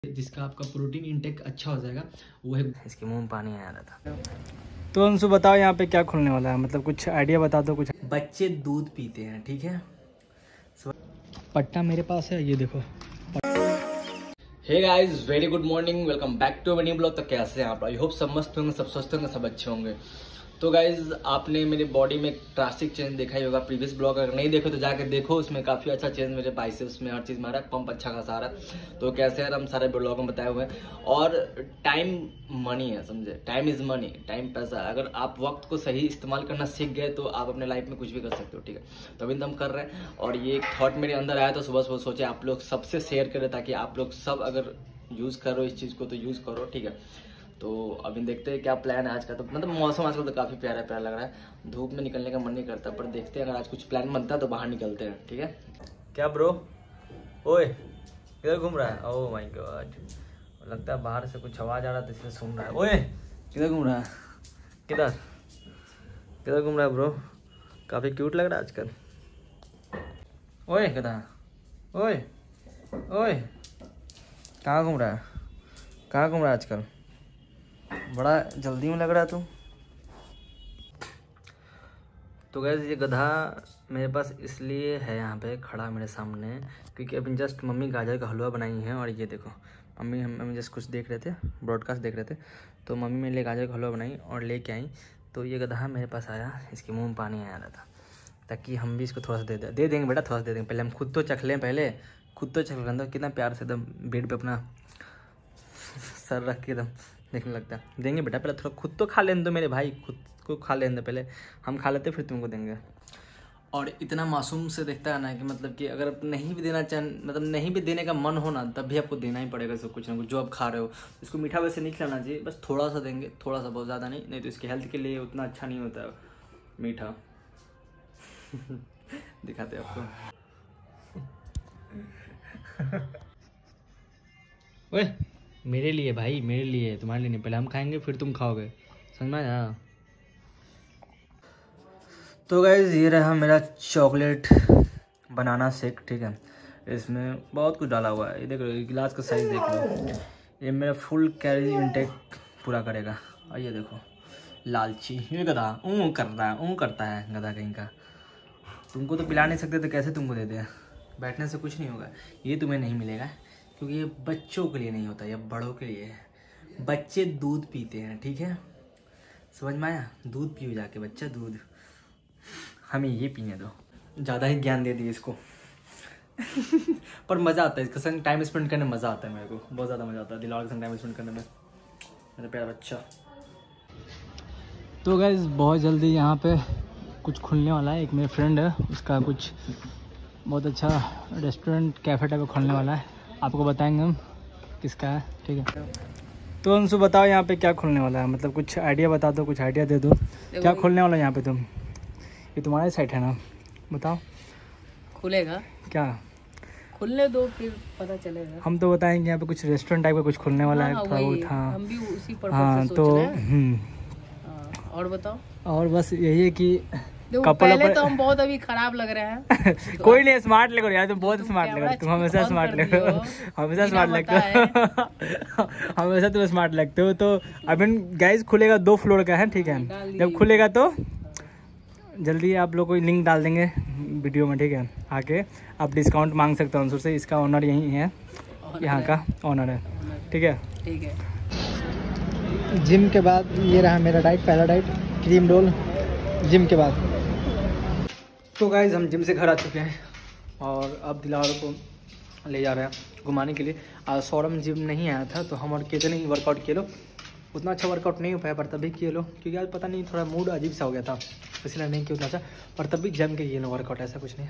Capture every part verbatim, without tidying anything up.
जिसका आपका protein intake अच्छा हो जाएगा वो है। इसके मुंह में पानी आ रहा था। तो अंशु बताओ यहाँ पे क्या खुलने वाला है, मतलब कुछ आइडिया बता दो। कुछ बच्चे दूध पीते हैं, ठीक है। पट्टा मेरे पास है, ये देखो। Hey guys, very good morning, welcome back to new blog. तो कैसे हैं आप? आई होप सब मस्त होंगे, सब स्वस्थ होंगे, सब अच्छे होंगे। तो गाइज आपने मेरी बॉडी में ड्रास्टिक चेंज देखा ही होगा प्रीवियस ब्लॉग, अगर नहीं देखो तो जाकर देखो, उसमें काफी अच्छा चेंज मेरे बाइसेप्स में हर चीज मारा, पंप अच्छा खासा आ रहा है। तो कैसे यार हम सारे ब्लॉग में बताए हुए हैं। और टाइम मनी है, समझे, टाइम इज मनी, टाइम पैसा। अगर आप वक्त को सही इस्तेमाल करना सीख गए तो आप अपने लाइफ में कुछ भी कर सकते हो, ठीक है। तो अभी तो हम कर रहे हैं और ये एक थॉट मेरे अंदर आया तो सुबह सुबह सोचे आप लोग सबसे शेयर करें, ताकि आप लोग सब अगर यूज करो इस चीज को तो यूज करो, ठीक है। तो अभी देखते हैं क्या प्लान है आज का। तो मतलब मौसम आजकल तो काफी प्यारा प्यारा लग रहा है, धूप में निकलने का मन नहीं करता, पर देखते हैं अगर आज कुछ प्लान बनता है तो बाहर निकलते हैं, ठीक है। क्या ब्रो? ओए किधर घूम रहा है? ओह माय गॉड, लगता है बाहर से कुछ आवाज आ रहा था इसलिए सुन रहा है। ओए किधर घूम रहा है? किधर किधर घूम रहा है ब्रो? काफी क्यूट लग रहा है आजकल। ओए किधर? ओए ओए कहाँ घूम रहा है? कहाँ घूम रहा है आजकल? बड़ा जल्दी में लग रहा है तू। तो गैस ये गधा मेरे पास इसलिए है यहाँ पे खड़ा मेरे सामने क्योंकि अभी जस्ट मम्मी गाजर का हलवा बनाई है। और ये देखो मम्मी हम मम्मी जस्ट कुछ देख रहे थे, ब्रॉडकास्ट देख रहे थे, तो मम्मी मेरे लिए गाजर का हलवा बनाई और लेके आई। तो ये गधा मेरे पास आया, इसके मुँह में पानी आ रहा था, ताकि हम भी इसको थोड़ा सा दे दें दे देंगे बेटा, थोड़ा सा दे देंगे। पहले हम खुद तो चख लें, पहले खुद तो चख लें। तो कितना प्यार से एकदम बेड पे अपना सर रख के एकदम देखने लगता है। देंगे बेटा, पहले थोड़ा खुद तो खा लेने दो मेरे भाई, खुद को खा लेने दो पहले, हम खा लेते फिर तुमको देंगे। और इतना मासूम से देखता है ना कि मतलब कि अगर नहीं भी देना चाह मतलब नहीं भी देने का मन हो ना, तब भी आपको देना ही पड़ेगा इसको कुछ ना कुछ जो आप खा रहे हो। इसको मीठा वैसे नहीं खिलाना चाहिए, बस थोड़ा सा देंगे, थोड़ा सा, बहुत ज़्यादा नहीं, नहीं तो इसके हेल्थ के लिए उतना अच्छा नहीं होता है मीठा। दिखाते हैं आपको। ओए मेरे लिए भाई, मेरे लिए, तुम्हारे लिए नहीं, पहले हम खाएंगे फिर तुम खाओगे, समझ में आया? तो गाइस ये रहा मेरा चॉकलेट बनाना शेक, ठीक है। इसमें बहुत कुछ डाला हुआ है, ये देख लो, गिलास का साइज देख लो, ये मेरा फुल कैलोरी इंटेक पूरा करेगा। और ये देखो लालची, ये गधा ऊँ कर रहा है, ऊँ करता है गधा कहीं का। तुमको तो पिला नहीं सकते तो कैसे तुमको दे दे? बैठने से कुछ नहीं होगा, ये तुम्हें नहीं मिलेगा क्योंकि ये बच्चों के लिए नहीं होता, ये बड़ों के लिए है। बच्चे दूध पीते हैं, ठीक है, समझ में आया? दूध पियो जाके बच्चा, दूध। हमें ये पीने दो। ज़्यादा ही ज्ञान दे दिए इसको। पर मज़ा आता है इसके संग टाइम स्पेंड करने में, मज़ा आता है मेरे को, बहुत ज़्यादा मज़ा आता है दिलावर के संग टाइम स्पेंड करने में, मेरा प्यारा बच्चा। तो गाइस बहुत जल्दी यहाँ पे कुछ खुलने वाला है। एक मेरे फ्रेंड है, उसका कुछ बहुत अच्छा रेस्टोरेंट कैफ़े टाइप खुलने वाला है, आपको बताएंगे हम किसका है, ठीक है। तो अंशु बताओ यहाँ पे क्या खुलने वाला है, मतलब कुछ आइडिया बता दो, कुछ आइडिया दे दो, क्या खुलने वाला है यहाँ पे? तुम, ये तुम्हारा साइट है ना, बताओ। खुलेगा क्या? खुलने दो फिर पता चलेगा। हम तो बताएंगे यहाँ पे कुछ रेस्टोरेंट टाइप का कुछ खुलने वाला है, थोड़ा बहुत। हाँ हम भी उसी पर्पस हाँ, से तो सोच रहे हैं। हम्म, और बताओ। और बस यही है कि देखो पहले तो हम बहुत अभी खराब लग रहे हैं। तो कोई नहीं, स्मार्ट लगो यार, तुम बहुत स्मार्ट लगो, तुम हमेशा स्मार्ट लगो, हमेशा स्मार्ट लगते हो, हमेशा तुम स्मार्ट लगते हो। तो अभी गाइस खुलेगा, दो फ्लोर का है, ठीक है। जब खुलेगा तो जल्दी आप लोग को लिंक डाल देंगे वीडियो में, ठीक है। आके आप डिस्काउंट मांग सकते हो अंशुर से, इसका ऑनर यही है, यहाँ का ऑनर है, ठीक है। ठीक है। जिम के बाद ये रहा मेरा डाइट, पहला डाइट क्रीम रोल जिम के बाद। तो गाइज हम जिम से घर आ चुके हैं और अब दिलावर को ले जा रहे हैं घुमाने के लिए। आज सौरभ जिम नहीं आया था तो हम और कितने ही वर्कआउट किए लो, उतना अच्छा वर्कआउट नहीं हो पाया, पर तभी किए लो, क्योंकि आज पता नहीं थोड़ा मूड अजीब सा हो गया था, इसलिए नहीं किया उतना अच्छा, पर तभी जम के किए लो वर्कआउट, ऐसा कुछ नहीं।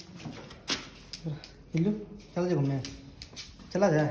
चल जाए घूमने, चला जाए,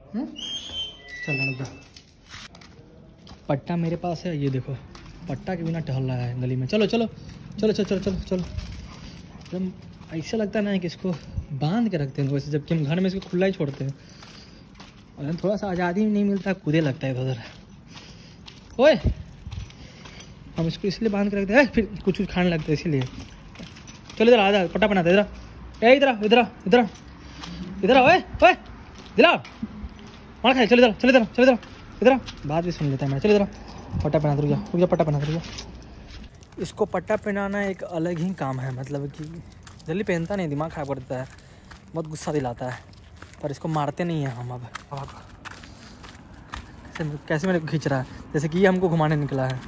चल। पट्टा मेरे पास है, ये देखो, पट्टा के बिना टहल रहा है गली में। चलो चलो चलो चलो चलो चलो चलो। एकदम ऐसा लगता है ना कि इसको बांध के रखते हैं वैसे, जबकि हम घर में इसको खुला ही छोड़ते हैं और थोड़ा सा आज़ादी नहीं मिलता, कूदे लगता है इधर। ओए हम इसको इसलिए बांध के रखते हैं, फिर कुछ कुछ खाने लगते हैं इसीलिए। चलो इधर आ, पट्टा बनाते इधर, ए इधर इधर इधर इधर ओए ओए दिला मार खाए, चल इधर, चल इधर, चल इधर, इधर बात भी सुन लेता है मैं। चल इधर, पट्टा पहना, रुक जा, रुक जा, पट्टा पहना, रुक जा। इसको पट्टा पहनाना एक अलग ही काम है, मतलब कि जल्दी पहनता नहीं, दिमाग खराब करता है, बहुत गुस्सा दिलाता है, पर इसको मारते नहीं हैं हम। अब अब कैसे कैसे मेरे को खींच रहा है, जैसे कि ये हमको घुमाने निकला है।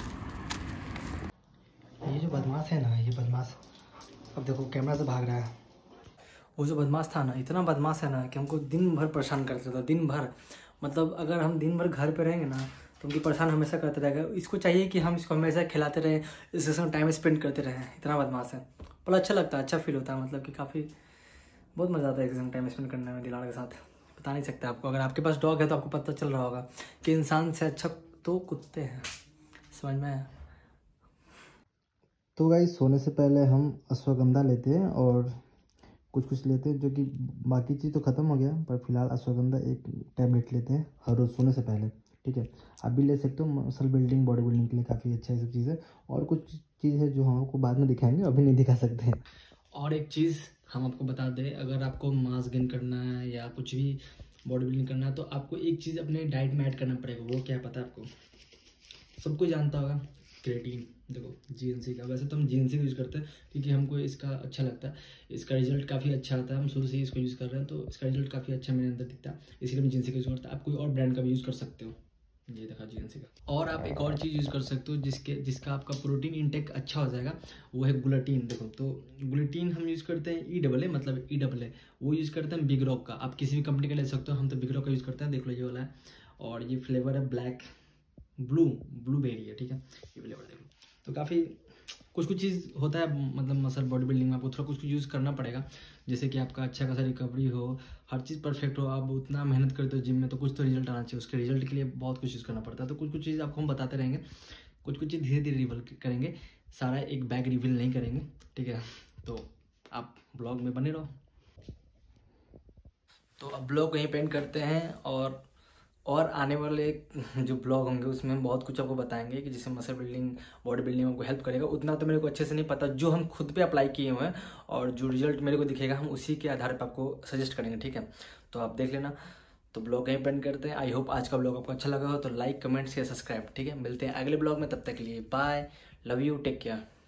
ये जो बदमाश है ना, ये बदमाश अब देखो कैमरा से भाग रहा है। वो जो बदमाश था ना, इतना बदमाश है ना कि हमको दिन भर परेशान करता था, दिन भर। मतलब अगर हम दिन भर घर पे रहेंगे ना तो उनकी परेशान हमेशा करते रहेगा। इसको चाहिए कि हम इसको हमेशा खिलाते रहें, इसके साथ टाइम स्पेंड करते रहें। इतना बदमाश है, पर अच्छा लगता है, अच्छा फील होता है, मतलब कि काफ़ी बहुत मज़ा आता है इसके साथ टाइम स्पेंड करने में, दिलाड़ के साथ। बता नहीं सकते आपको, अगर आपके पास डॉग है तो आपको पता चल रहा होगा कि इंसान से अच्छा तो कुत्ते हैं, समझ में आया। तो गाइस सोने से पहले हम अश्वगंधा लेते हैं और कुछ कुछ लेते हैं, जो कि बाकी चीज़ तो ख़त्म हो गया, पर फिलहाल अश्वगंधा एक टैबलेट लेते हैं हर रोज़ सोने से पहले, ठीक है। आप भी ले सकते हो, मसल बिल्डिंग बॉडी बिल्डिंग के लिए काफ़ी अच्छा है सब चीज़ें। और कुछ चीज़ है जो हम आपको बाद में दिखाएंगे, अभी नहीं दिखा सकते हैं। और एक चीज़ हम आपको बता दें, अगर आपको मास गेन करना है या कुछ भी बॉडी बिल्डिंग करना है तो आपको एक चीज़ अपने डाइट में ऐड करना पड़ेगा। वो क्या पता है आपको? सबको जानता होगा, क्रिएटिन। देखो जीएनसी का, वैसे तो हम जीएनसी का यूज़ करते हैं क्योंकि हमको इसका अच्छा लगता है, इसका रिजल्ट काफ़ी अच्छा आता है, हम शुरू से ही इसको यूज़ कर रहे हैं तो इसका रिजल्ट काफ़ी अच्छा मेरे अंदर दिखता है, इसलिए हम जीएनसी का यूज़ करते हैं। आप कोई और ब्रांड का भी यूज़ कर सकते हो, ये देखा जीएनसी का। और आप एक और चीज़ यूज़ कर सकते हो जिसके जिसका आपका प्रोटीन इंटेक अच्छा हो जाएगा, वो है ग्लूटीन। देखो तो ग्लूटीन हम यूज़ करते हैं ई डबल ए, मतलब ई डबल ए, वो यूज़ करते हैं बिग रॉक का। आप किसी भी कंपनी का ले सकते हो, हम तो बिग रॉक का यूज़ करते हैं। देख लो ये वाला है, और ये फ्लेवर है ब्लैक ब्लू ब्लूबेरी है, ठीक है, ये फ्लेवर देख लो। तो काफ़ी कुछ कुछ चीज़ होता है, मतलब मसल बॉडी बिल्डिंग में आपको थोड़ा कुछ कुछ यूज़ करना पड़ेगा, जैसे कि आपका अच्छा खासा रिकवरी हो, हर चीज़ परफेक्ट हो। आप उतना मेहनत करते हो जिम में तो कुछ तो रिजल्ट आना चाहिए, उसके रिजल्ट के लिए बहुत कुछ यूज़ करना पड़ता है। तो कुछ कुछ चीज़ आपको हम बताते रहेंगे, कुछ कुछ चीज़ धीरे धीरे रिवील करेंगे, सारा एक बैग रिवील नहीं करेंगे, ठीक है। तो आप ब्लॉग में बने रहो। तो अब ब्लॉग यहीं पेंड करते हैं, और और आने वाले जो ब्लॉग होंगे उसमें हम बहुत कुछ आपको बताएंगे कि जिससे मसल बिल्डिंग बॉडी बिल्डिंग में आपको हेल्प करेगा। उतना तो मेरे को अच्छे से नहीं पता, जो हम खुद पे अप्लाई किए हुए हैं और जो रिजल्ट मेरे को दिखेगा हम उसी के आधार पर आपको सजेस्ट करेंगे, ठीक है। तो आप देख लेना। तो ब्लॉग यहीं पेंड करते हैं। आई होप आज का ब्लॉग आपको अच्छा लगा हो, तो लाइक कमेंट शेयर सब्सक्राइब, ठीक है। मिलते हैं अगले ब्लॉग में, तब तक के लिए bye, love you, take care.